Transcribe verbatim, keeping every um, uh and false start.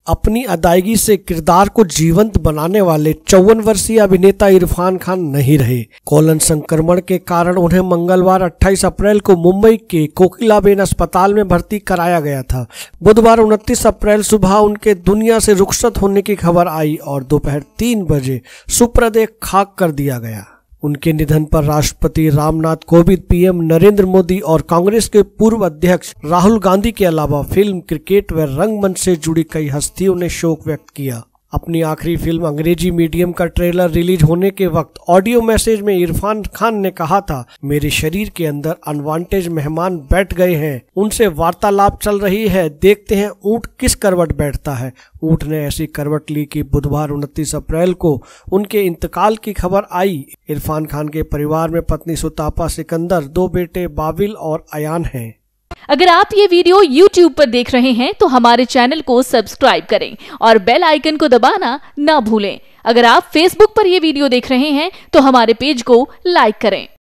अपनी अदायगी से किरदार को जीवंत बनाने वाले चौवन वर्षीय अभिनेता इरफान खान नहीं रहे। कोलन संक्रमण के कारण उन्हें मंगलवार अट्ठाईस अप्रैल को मुंबई के कोकिलाबेन अस्पताल में भर्ती कराया गया था। बुधवार उनतीस अप्रैल सुबह उनके दुनिया से रुखसत होने की खबर आई और दोपहर तीन बजे सुपुर्द खाक कर दिया गया। उनके निधन पर राष्ट्रपति रामनाथ कोविंद, पीएम नरेंद्र मोदी और कांग्रेस के पूर्व अध्यक्ष राहुल गांधी के अलावा फिल्म, क्रिकेट व रंगमंच से जुड़ी कई हस्तियों ने शोक व्यक्त किया। अपनी आखिरी फिल्म अंग्रेजी मीडियम का ट्रेलर रिलीज होने के वक्त ऑडियो मैसेज में इरफान खान ने कहा था, मेरे शरीर के अंदर अनवांटेड मेहमान बैठ गए हैं, उनसे वार्तालाप चल रही है, देखते हैं ऊंट किस करवट बैठता है। ऊंट ने ऐसी करवट ली कि बुधवार उनतीस अप्रैल को उनके इंतकाल की खबर आई। इरफान खान के परिवार में पत्नी सुतापा सिकंदर, दो बेटे बाबिल और अयान हैं। अगर आप ये वीडियो YouTube पर देख रहे हैं तो हमारे चैनल को सब्सक्राइब करें और बेल आइकन को दबाना ना भूलें। अगर आप Facebook पर ये वीडियो देख रहे हैं तो हमारे पेज को लाइक करें।